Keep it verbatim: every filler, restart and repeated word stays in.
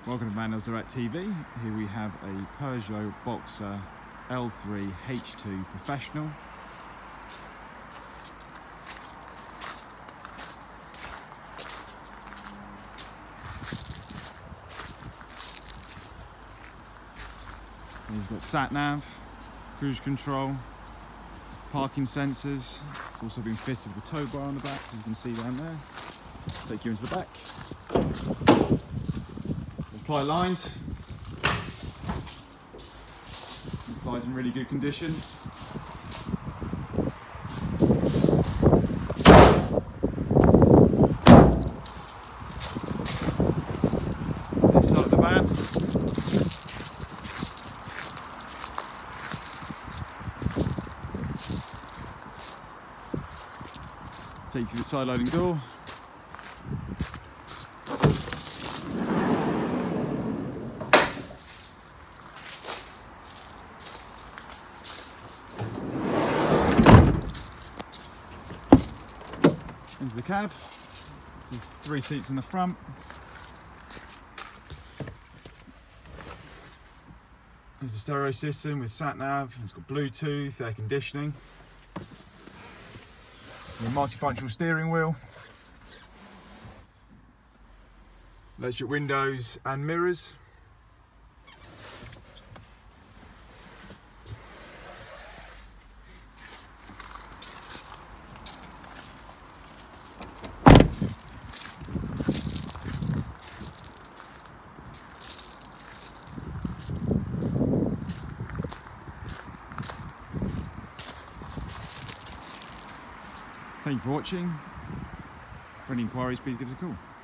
Welcome to Manuel's Direct T V. Here we have a Peugeot Boxer L three H two Professional. He's got sat nav, cruise control, parking sensors. It's also been fitted with a tow bar on the back, as you can see down there. Take you into the back. Apply lines. Applies in really good condition. This side of the van. Take you through the side loading door. Into the cab. Three seats in the front. There's a stereo system with sat nav. It's got Bluetooth, air conditioning. Your multifunctional steering wheel, electric windows and mirrors. Thank you for watching. For any inquiries, please give us a call.